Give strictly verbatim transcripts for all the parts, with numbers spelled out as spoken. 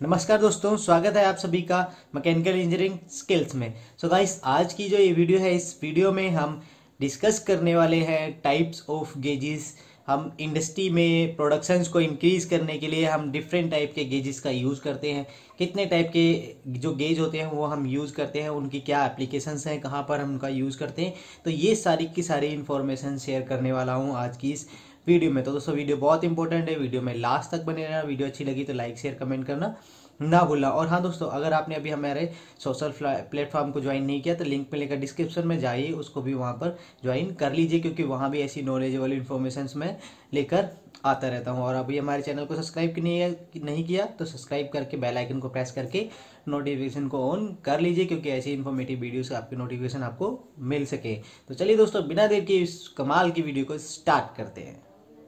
नमस्कार दोस्तों, स्वागत है आप सभी का मैकेनिकल इंजीनियरिंग स्किल्स में। सो so गाइस, आज की जो ये वीडियो है, इस वीडियो में हम डिस्कस करने वाले हैं टाइप्स ऑफ गेजेस। हम इंडस्ट्री में प्रोडक्शंस को इंक्रीज करने के लिए हम डिफरेंट टाइप के गेजेस का यूज़ करते हैं। कितने टाइप के जो गेज होते हैं वो हम यूज़ करते हैं, उनकी क्या एप्लीकेशंस हैं, कहाँ पर हम उनका यूज़ करते हैं, तो ये सारी की सारी इन्फॉर्मेशन शेयर करने वाला हूँ आज की इस वीडियो में। तो दोस्तों, वीडियो बहुत इंपॉर्टेंट है, वीडियो में लास्ट तक बने रहना। वीडियो अच्छी लगी तो लाइक शेयर कमेंट करना ना भूलना। और हाँ दोस्तों, अगर आपने अभी हमारे सोशल प्लेटफॉर्म को ज्वाइन नहीं किया तो लिंक मिलेगा डिस्क्रिप्शन में, जाइए उसको भी वहाँ पर ज्वाइन कर लीजिए, क्योंकि वहाँ भी ऐसी नॉलेजेबल इन्फॉर्मेशन मैं लेकर आता रहता हूँ। और अभी हमारे चैनल को सब्सक्राइब नहीं है नहीं किया तो सब्सक्राइब करके बेल आइकन को प्रेस करके नोटिफिकेशन को ऑन कर लीजिए, क्योंकि ऐसी इन्फॉर्मेटिव वीडियो से आपकी नोटिफिकेशन आपको मिल सके। तो चलिए दोस्तों, बिना देर के इस कमाल की वीडियो को स्टार्ट करते हैं।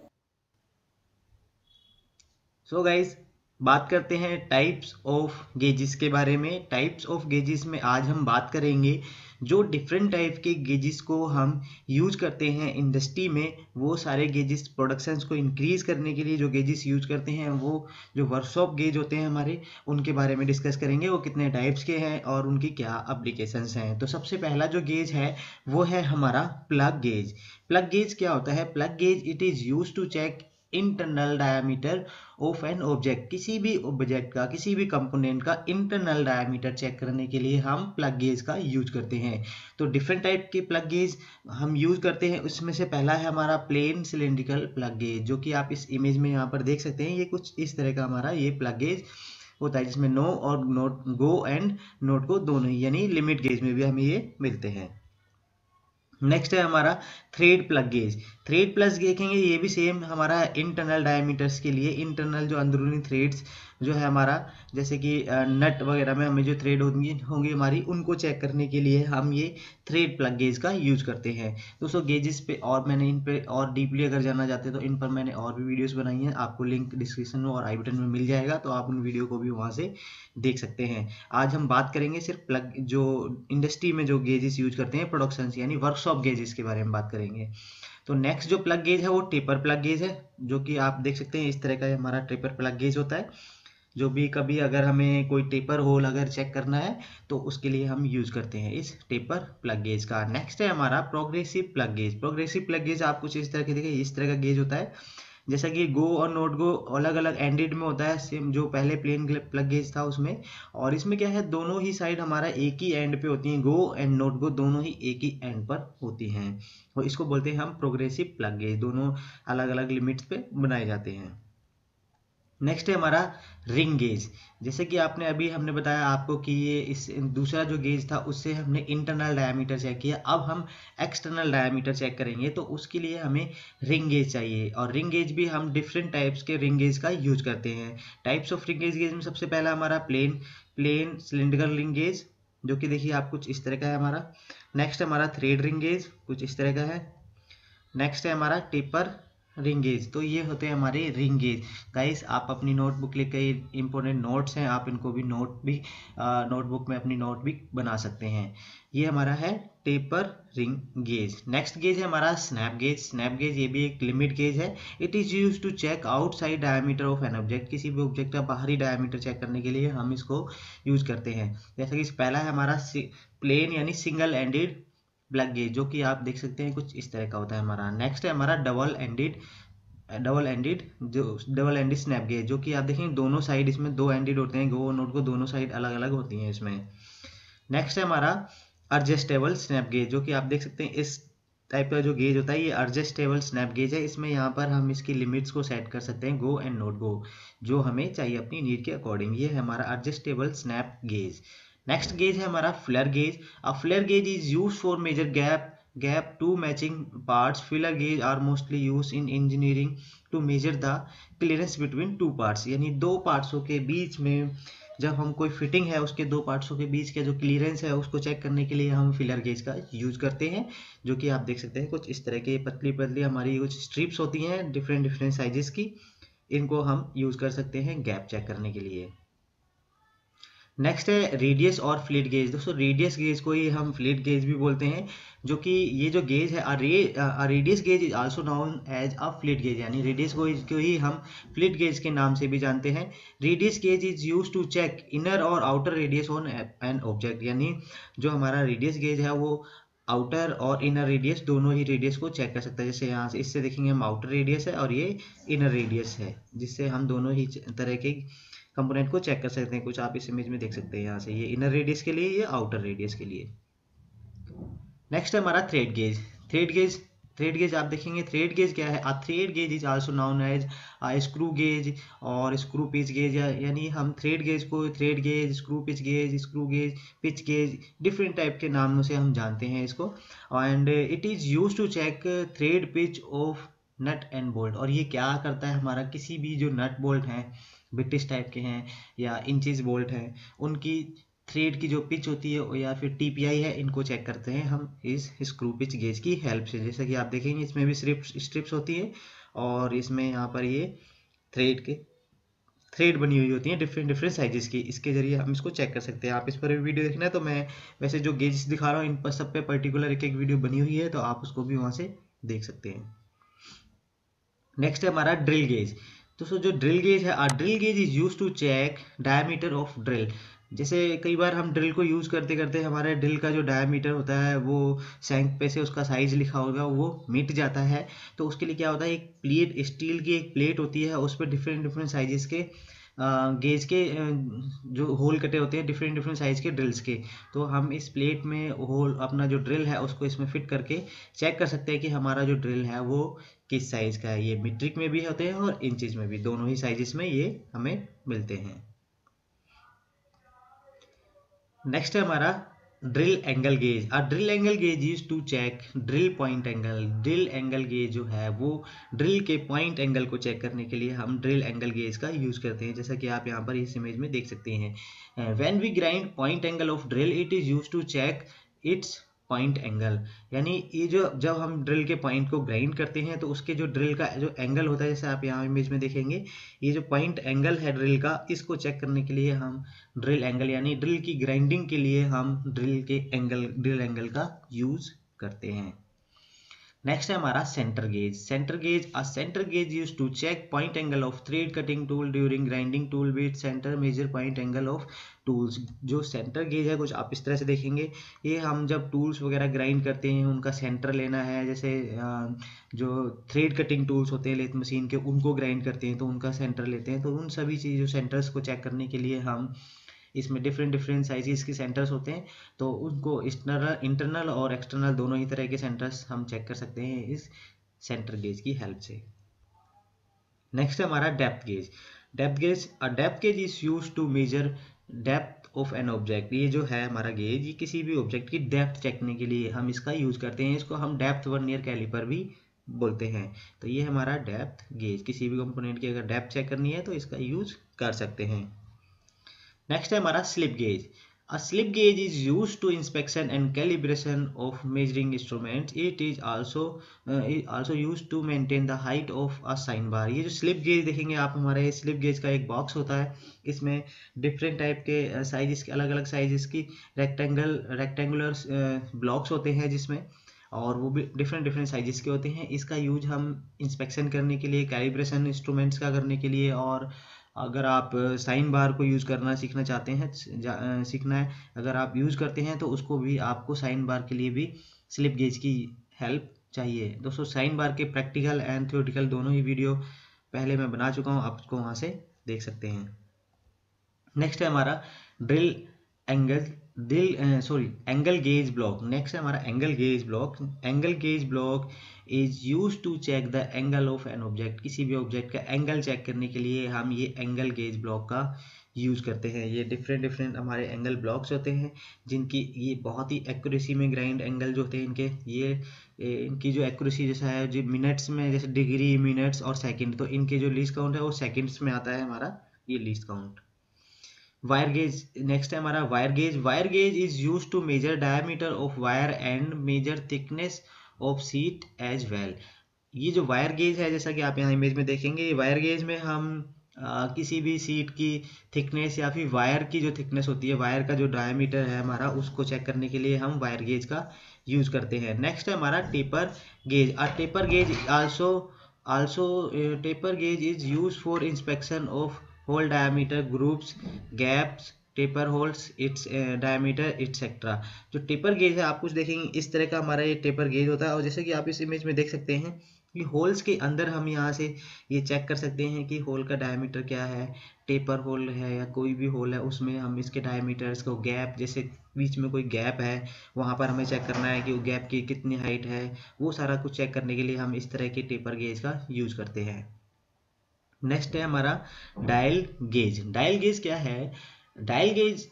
सो so गाइज, बात करते हैं टाइप्स ऑफ गेजेस के बारे में। टाइप्स ऑफ गेजेस में आज हम बात करेंगे जो डिफरेंट टाइप के गेजेस को हम यूज करते हैं इंडस्ट्री में। वो सारे गेजेस प्रोडक्शंस को इंक्रीज करने के लिए जो गेजेस यूज करते हैं, वो जो वर्कशॉप गेज होते हैं हमारे, उनके बारे में डिस्कस करेंगे। वो कितने टाइप्स के हैं और उनकी क्या एप्लीकेशंस हैं। तो सबसे पहला जो गेज है वो है हमारा प्लग गेज। प्लग गेज क्या होता है? Plug gauge it is use to check internal diameter of an object. किसी भी ऑब्जेक्ट का, किसी भी कंपोनेंट का इंटरनल डायमीटर चेक करने के लिए हम प्लग गेज का यूज करते हैं। तो डिफरेंट टाइप के प्लग गेज हम यूज करते हैं। उसमें से पहला है हमारा प्लेन सिलेंड्रिकल प्लग गेज, जो कि आप इस इमेज में यहाँ पर देख सकते हैं। ये कुछ इस तरह का हमारा ये प्लग गेज होता है, जिसमें नो और नोट, गो एंड नोट को दोनों ही, यानी लिमिट गेज में भी हमें ये मिलते हैं। नेक्स्ट है हमारा thread plug gauge. Thread plus देखेंगे, ये भी सेम हमारा इंटरनल डायमीटर्स के लिए, इंटरनल जो अंदरूनी थ्रेड्स जो है हमारा, जैसे कि नट वगैरह में हमें जो थ्रेड होंगी होंगी हमारी, उनको चेक करने के लिए हम ये थ्रेड प्लग गेज का यूज करते हैं। दोस्तों, गेजेस पे और मैंने इन पे और डीपली अगर जानना चाहते हैं तो इन पर मैंने और भी वीडियोस बनाई हैं। आपको लिंक डिस्क्रिप्शन में और आई बटन में मिल जाएगा, तो आप उन वीडियो को भी वहाँ से देख सकते हैं। आज हम बात करेंगे सिर्फ प्लग जो इंडस्ट्री में जो गेजेस यूज करते हैं प्रोडक्शन, यानी वर्कशॉप गेजेस के बारे में बात करेंगे। तो नेक्स्ट जो प्लग गेज है वो टेपर प्लग गेज है, जो कि आप देख सकते हैं इस तरह का हमारा टेपर प्लग गेज होता है। जो भी कभी अगर हमें कोई टेपर होल अगर चेक करना है तो उसके लिए हम यूज करते हैं इस टेपर प्लग गेज का। नेक्स्ट है हमारा progressive plug gauge. Progressive plug gauge आप कुछ इस तरह के देखिए, इस तरह का गेज होता है। जैसा कि गो और नोट गो अलग अलग एंडेड में होता है, सेम जो पहले प्लेन प्लग गेज था उसमें। और इसमें क्या है, दोनों ही साइड हमारा एक ही एंड पे होती हैं, गो एंड नोट गो दोनों ही एक ही एंड पर होती हैं। और इसको बोलते हैं हम प्रोग्रेसिव प्लग गेज। दोनों अलग अलग लिमिट्स पे बनाए जाते हैं। नेक्स्ट है हमारा रिंग गेज। जैसे कि आपने अभी हमने बताया आपको कि ये इस दूसरा जो गेज था उससे हमने इंटरनल डायमीटर चेक किया, अब हम एक्सटर्नल डायमीटर चेक करेंगे, तो उसके लिए हमें रिंग गेज चाहिए। और रिंग गेज भी हम डिफरेंट टाइप्स के रिंग गेज का यूज करते हैं। Types of ring gauge gauge में सबसे पहला हमारा plain plain cylindrical ring gauge, जो कि देखिए आप कुछ इस तरह का है हमारा। नेक्स्ट हमारा थ्रेड रिंग गेज, कुछ इस तरह का है। नेक्स्ट है हमारा टेपर रिंग गेज। तो ये होते हैं हमारे रिंग गेज। गाइस, आप अपनी नोटबुक लेकर, इंपॉर्टेंट नोट्स हैं, आप इनको भी नोट भी नोटबुक में अपनी नोट भी बना सकते हैं। ये हमारा है taper ring gauge. Next gauge है हमारा स्नैप गेज। स्नैप गेज ये भी एक लिमिट गेज है। It is use to check outside diameter of an object. किसी भी ऑब्जेक्ट का बाहरी डायमीटर चेक करने के लिए हम इसको यूज करते हैं। जैसे कि पहला है हमारा प्लेन यानी सिंगल एंडेड प्लग गेज, जो कि आप देख सकते हैं कुछ इस तरह का होता है हमारा। नेक्स्ट है हमारा डबल एंडेड डबल एंडेड जो डबल एंडेड स्नैप गेज, जो कि आप देखेंगे दोनों साइड इसमें दो एंडेड होते हैं, गो और नोट को दोनों साइड अलग अलग होती हैं इसमें। नेक्स्ट है हमारा एडजस्टेबल स्नैप गेज, जो कि आप देख सकते हैं इस टाइप का जो गेज होता है, ये एडजस्टेबल स्नैप गेज है। इसमें यहाँ पर हम इसकी लिमिट्स को सेट कर सकते हैं, गो एंड नोट गो, जो हमें चाहिए अपनी नीड के अकॉर्डिंग। ये है हमारा adjustable snap gauge. Next gauge है हमारा flare gauge. A flare gauge is used for measure gap gap two matching parts. Filler gauge are mostly used in engineering to measure the clearance between two parts. यानी दो पार्ट्सों के बीच में जब हम कोई fitting है, उसके दो पार्ट्सों के बीच का जो क्लियरेंस है उसको चेक करने के लिए हम फिलर गेज का यूज करते हैं, जो कि आप देख सकते हैं कुछ इस तरह के पतली पतली हमारी कुछ स्ट्रिप्स होती हैं डिफरेंट डिफरेंट साइजेस की। इनको हम यूज कर सकते हैं गैप चेक करने के लिए। नेक्स्ट है रेडियस और फ्लीट गेज। दोस्तों रेडियस गेज को ही हम फ्लीट गेज भी बोलते हैं, जो कि ये जो गेज है a radius gauge is also known as a fleet gauge, यानी रेडियस गेज को ही हम फ्लीट गेज के नाम से भी जानते हैं। Radius gauge is use to check inner और outer radius on an object, यानी जो हमारा रेडियस गेज है वो आउटर और इनर रेडियस दोनों ही रेडियस को चेक कर सकता है। जैसे यहाँ से इससे देखेंगे हम आउटर रेडियस है और ये इनर रेडियस है, जिससे हम दोनों ही तरह के कंपोनेंट को चेक कर सकते हैं। कुछ आप इस इमेज में देख सकते हैं यहाँ से, ये इनर रेडियस के लिए, ये आउटर रेडियस के लिए। नेक्स्ट है हमारा thread gauge. Thread gauge thread gauge आप देखेंगे, थ्रेड गेज क्या है? A thread gauge is also known as a screw gauge और स्क्रू पिच गेज, यानी हम थ्रेड गेज को thread gauge, screw pitch gauge, screw gauge, pitch gauge, different type के नामों से हम जानते हैं इसको। And it is use to check thread pitch of nut and bolt. और ये क्या करता है? हमारा किसी भी जो नट बोल्ट हैं, ब्रिटिश टाइप के हैं या इंचेस बोल्ट हैं, उनकी थ्रेड की जो पिच होती है या फिर टीपीआई है, इनको चेक करते हैं हम इस स्क्रू पिच गेज की हेल्प से। जैसा कि आप देखेंगे इसमें भी स्ट्रिप्स स्ट्रिप्स होती है और इसमें यहाँ पर ये थ्रेड के थ्रेड बनी हुई होती है डिफरेंट डिफरेंट साइजेस की, इसके जरिए हम इसको चेक कर सकते हैं। आप इस पर भी वीडियो देखना है तो मैं वैसे जो गेजेस दिखा रहा हूँ इन पर सब पे पर्टिकुलर एक एक वीडियो बनी हुई है, तो आप उसको भी वहाँ से देख सकते हैं। नेक्स्ट है हमारा ड्रिल गेज। दोस्तों जो ड्रिल गेज है, a drill gauge is use to check diameter of drill. जैसे कई बार हम ड्रिल को यूज़ करते करते हमारे ड्रिल का जो डायमीटर होता है वो सैंक पे से उसका साइज लिखा होगा वो मिट जाता है, तो उसके लिए क्या होता है, एक प्लेट, स्टील की एक प्लेट होती है, उस पर डिफरेंट डिफरेंट साइजेस के गेज के जो होल कटे होते हैं डिफरेंट डिफरेंट साइज के ड्रिल्स के, तो हम इस प्लेट में होल अपना जो ड्रिल है उसको इसमें फिट करके चेक कर सकते हैं कि हमारा जो ड्रिल है वो किस साइज का है। ये मीट्रिक में भी होते हैं और इंचेस में भी, दोनों ही साइजेस में ये हमें मिलते हैं। नेक्स्ट है हमारा drill angle gauge. A drill angle gauge use to check drill point angle. Drill angle gauge जो है वो ड्रिल के पॉइंट एंगल को चेक करने के लिए हम ड्रिल एंगल गेज का यूज करते हैं, जैसा कि आप यहाँ पर इस इमेज में देख सकते हैं। When we grind point angle of drill it is use to check its point angle, यानी ये जो जब हम ड्रिल के पॉइंट को ग्राइंड करते हैं तो उसके जो ड्रिल का जो एंगल होता है, जैसे आप यहाँ इमेज में देखेंगे, ये जो पॉइंट एंगल है ड्रिल का, इसको चेक करने के लिए हम ड्रिल एंगल यानी ड्रिल की ग्राइंडिंग के लिए हम ड्रिल के एंगल ड्रिल एंगल का यूज करते हैं। नेक्स्ट है हमारा centre gauge. Centre gauge, a centre gauge use to check point angle of thread cutting tool during grinding tool with centre measure point angle of tools. जो centre gauge है कुछ आप इस तरह से देखेंगे, ये हम जब टूल्स वगैरह ग्राइंड करते हैं उनका सेंटर लेना है, जैसे जो थ्रेड कटिंग टूल्स होते हैं लेथ मशीन के, उनको ग्राइंड करते हैं तो उनका सेंटर लेते हैं, तो उन सभी चीज़ों सेंटर्स को चेक करने के लिए हम इसमें डिफरेंट डिफरेंट साइजेस के सेंटर्स होते हैं, तो उनको एक्सटर्नल इंटरनल और एक्सटर्नल दोनों ही तरह के सेंटर्स हम चेक कर सकते हैं इस सेंटर गेज की हेल्प से। नेक्स्ट है हमारा depth gauge. Depth gauge, a depth gauge is use to measure depth of an object. ये जो है हमारा गेज, ये किसी भी ऑब्जेक्ट की डेप्थ चेक करने के लिए हम इसका यूज करते हैं, इसको हम डेप्थ वर्नियर कैलिपर भी बोलते हैं। तो ये हमारा डेप्थ गेज, किसी भी कंपोनेंट की अगर डेप्थ चेक करनी है तो इसका यूज कर सकते हैं। नेक्स्ट है हमारा slip gauge. A slip gauge is use to inspection and calibration of measuring instruments. It is also also use to maintain the height of a sine bar. ये जो स्लिप गेज देखेंगे आप, हमारे स्लिप गेज का एक box होता है, इसमें डिफरेंट टाइप के साइजेस के अलग अलग साइजेस की रेक्टेंगल रेक्टेंगुलर ब्लॉक्स होते हैं जिसमें, और वो भी डिफरेंट डिफरेंट साइजेस के होते हैं। इसका यूज हम इंस्पेक्शन करने के लिए, कैलिब्रेशन इंस्ट्रूमेंट्स का करने के लिए, और अगर आप साइन बार को यूज़ करना सीखना चाहते हैं, सीखना है, अगर आप यूज़ करते हैं तो उसको भी आपको साइन बार के लिए भी स्लिप गेज की हेल्प चाहिए। दोस्तों साइन बार के प्रैक्टिकल एंड थ्योरेटिकल दोनों ही वीडियो पहले मैं बना चुका हूँ, आप उसको वहाँ से देख सकते हैं। नेक्स्ट है हमारा drill angle drill sorry angle gauge block. Next है हमारा angle gauge block. Angle gauge block is use to check the angle of an object. किसी भी ऑब्जेक्ट का एंगल चेक करने के लिए हम ये एंगल गेज ब्लॉक का यूज करते हैं। ये डिफरेंट डिफरेंट हमारे एंगल ब्लॉक्स होते हैं जिनकी ये बहुत ही एक्यूरेसी में ग्राइंड एंगल जो होते हैं इनके, ये इनकी जो एक्यूरेसी जैसा है जो मिनट्स में, जैसे डिग्री, मिनट्स और सेकंड, तो इनके जो लीस्ट काउंट है वो सेकंड्स में आता है हमारा ये least count. Wire gauge, next है हमारा wire gauge. Wire gauge is use to measure diameter of wire and measure thickness of sheet as well. ये जो वायर गेज है, जैसा कि आप यहाँ इमेज में देखेंगे, वायर गेज में हम आ, किसी भी सीट की थिकनेस या फिर वायर की जो थिकनेस होती है, वायर का जो डायमीटर है हमारा, उसको चेक करने के लिए हम वायर गेज का यूज करते हैं। नेक्स्ट है हमारा taper gauge. A taper gauge also also taper gauge is use for inspection of hole diameter groups gaps taper holes its diameter etcetera. जो टेपर गेज है आप कुछ देखेंगे इस तरह का हमारा ये टेपर गेज होता है, और जैसे कि आप इस इमेज में देख सकते हैं कि होल्स के अंदर हम यहाँ से ये चेक कर सकते हैं कि होल का डायमीटर क्या है, टेपर होल है या कोई भी होल है उसमें हम इसके डायमीटर्स को, गैप जैसे बीच में कोई गैप है वहाँ पर हमें चेक करना है कि वो गैप की कितनी हाइट है, वो सारा कुछ चेक करने के लिए हम इस तरह के टेपर गेज का यूज करते हैं। नेक्स्ट है हमारा डायल गेज। डायल गेज क्या है? Dial gauge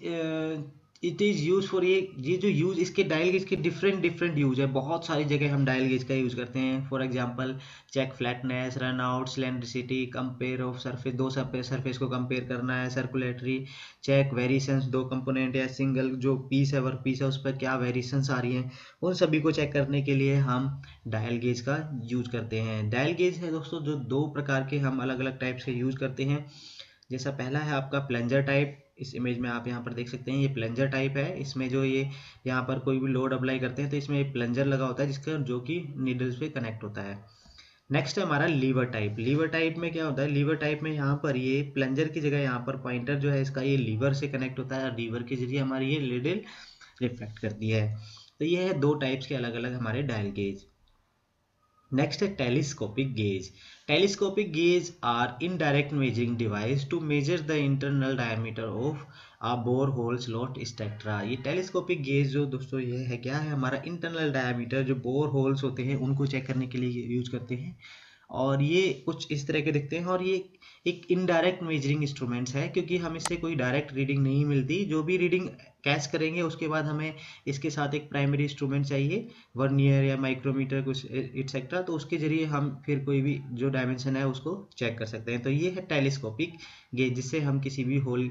it is use for, ये ये जो यूज इसके डायल गेज के डिफरेंट डिफरेंट यूज है। बहुत सारी जगह हम डायल गेज का यूज करते हैं। For example check flatness, run out, cylindricity, compare of surface, दो सरफेस को कंपेयर करना है, सर्कुलेटरी चेक, वेरिएशंस, दो कंपोनेंट या सिंगल जो पीस है वर्क पीस है उस पर क्या वेरिएशंस आ रही हैं, उन सभी को चेक करने के लिए हम डायल गेज का यूज करते हैं। डायल गेज है दोस्तों जो दो प्रकार के हम अलग अलग टाइप से यूज करते हैं। जैसा पहला है आपका प्लंजर टाइप, इस इमेज में आप यहाँ पर देख सकते हैं ये प्लंजर टाइप है। इसमें जो ये यहाँ पर कोई भी लोड अप्लाई करते हैं तो इसमें प्लंजर लगा होता है जिसका जो कि नीडल्स पे कनेक्ट होता है। नेक्स्ट है हमारा लीवर टाइप। लीवर टाइप में क्या होता है? लीवर टाइप में यहाँ पर ये प्लंजर की जगह यहाँ पर पॉइंटर जो है इसका ये लीवर से कनेक्ट होता है और लीवर के जरिए हमारी ये नीडल रिफ्लेक्ट करती है। तो ये है दो टाइप्स के अलग अलग हमारे डायल गेज। नेक्स्ट है telescopic gauge. Telescopic gauge are indirect measuring device to measure the internal diameter of a bore hole slot etcetera. ये टेलीस्कोपिक गेज जो दोस्तों ये है क्या है? हमारा इंटरनल डायमीटर जो बोर होल्स होते हैं उनको चेक करने के लिए यूज करते हैं, और ये कुछ इस तरह के दिखते हैं। और ये एक इनडायरेक्ट मेजरिंग इंस्ट्रूमेंट्स है क्योंकि हम इससे कोई डायरेक्ट रीडिंग नहीं मिलती। जो भी रीडिंग कैच करेंगे उसके बाद हमें इसके साथ एक प्राइमरी इंस्ट्रूमेंट चाहिए, वर्नियर या माइक्रोमीटर कुछ एक्सेट्रा, तो उसके जरिए हम फिर कोई भी जो डायमेंशन है उसको चेक कर सकते हैं। तो ये है टेलीस्कोपिक गेज जिससे हम किसी भी hole,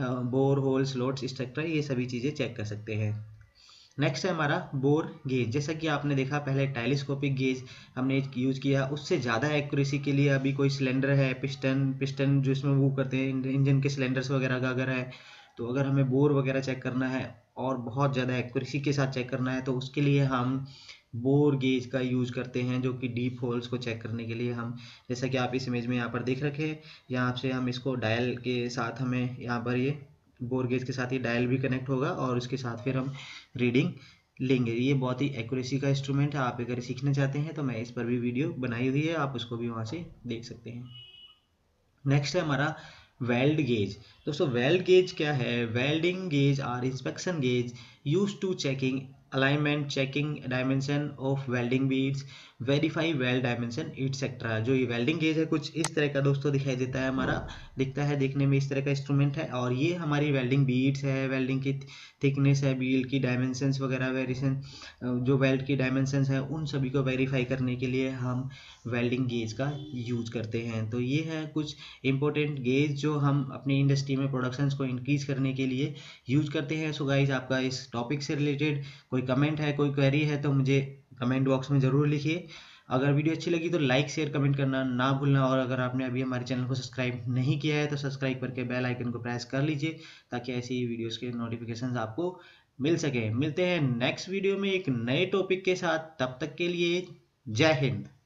bore hole, slots etcetera ये सभी चीज़ें चेक कर सकते हैं। नेक्स्ट है हमारा बोर गेज। जैसा कि आपने देखा पहले टेलीस्कोपिक गेज हमने यूज किया, उससे ज़्यादा एक्यूरेसी के लिए अभी कोई सिलेंडर है, पिस्टन पिस्टन जो इसमें मूव करते हैं इंजन के सिलेंडर्स वगैरह का अगर है, तो अगर हमें बोर वगैरह चेक करना है और बहुत ज़्यादा एक्यूरेसी के साथ चेक करना है तो उसके लिए हम बोर गेज का यूज करते हैं, जो कि डीप होल्स को चेक करने के लिए हम, जैसा कि आप इस इमेज में यहाँ पर देख रखे हैं, यहाँ से हम इसको डायल के साथ हमें यहाँ पर ये बोर गेज के साथ ये डायल भी कनेक्ट होगा और उसके साथ फिर हम रीडिंग लेंगे। ये बहुत ही एक्यूरेसी का इंस्ट्रूमेंट है। आप अगर सीखना चाहते हैं तो मैं इस पर भी वीडियो बनाई हुई है, आप उसको भी वहाँ से देख सकते हैं। नेक्स्ट है हमारा वेल्ड गेज। दोस्तों वेल्ड गेज क्या है? Welding gauge are inspection gauge use to checking alignment, checking dimension of welding beads, verify weld dimension etcetera. जो ये वेल्डिंग गेज है कुछ इस तरह का दोस्तों दिखाई देता है, हमारा दिखता है देखने में इस तरह का इंस्ट्रूमेंट है, और ये हमारी वेल्डिंग बीड्स है, वेल्डिंग की थिकनेस है, बीड की डायमेंशंस वगैरह, वेरिएशन जो वेल्ड की डायमेंशंस है उन सभी को वेरीफाई करने के लिए हम वेल्डिंग गेज का यूज करते हैं। तो ये है कुछ इंपॉर्टेंट गेज जो हम अपनी इंडस्ट्री में प्रोडक्शंस को इंक्रीज करने के लिए यूज करते हैं। सो गाइज आपका इस टॉपिक से रिलेटेड कोई कमेंट है, कोई क्वेरी है तो मुझे कमेंट बॉक्स में ज़रूर लिखिए। अगर वीडियो अच्छी लगी तो लाइक शेयर कमेंट करना ना भूलना, और अगर आपने अभी हमारे चैनल को सब्सक्राइब नहीं किया है तो सब्सक्राइब करके बेल आइकन को प्रेस कर लीजिए ताकि ऐसी वीडियोस के नोटिफिकेशंस आपको मिल सके। मिलते हैं नेक्स्ट वीडियो में एक नए टॉपिक के साथ, तब तक के लिए जय हिंद।